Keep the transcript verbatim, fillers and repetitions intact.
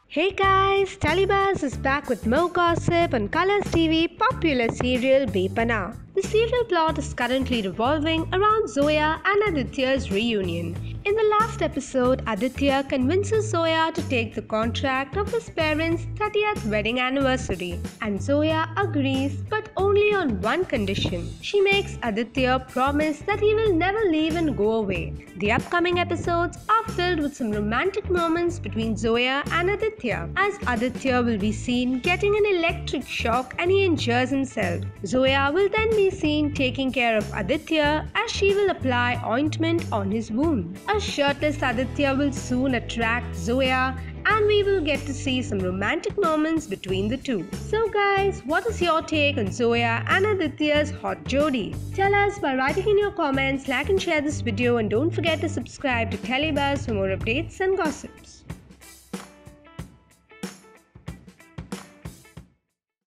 Hey guys, Talibas is back with more gossip on Colors T V popular serial Bepana. The serial plot is currently revolving around Zoya and Aditya's reunion. In the last episode, Aditya convinces Zoya to take the contract of his parents' thirtieth wedding anniversary, and Zoya agrees, but only on one condition. She makes Aditya promise that he will never leave and go away. The upcoming episodes are filled with some romantic moments between Zoya and Aditya, as Aditya will be seen getting an electric shock and he injures himself. Zoya will then be seen taking care of Aditya as she will apply ointment on his wound. A shirtless Aditya will soon attract Zoya, and we will get to see some romantic moments between the two. So guys, what is your take on Zoya and Aditya's hot jodi? Tell us by writing in your comments, like and share this video, and don't forget to subscribe to Telebuzz for more updates and gossips.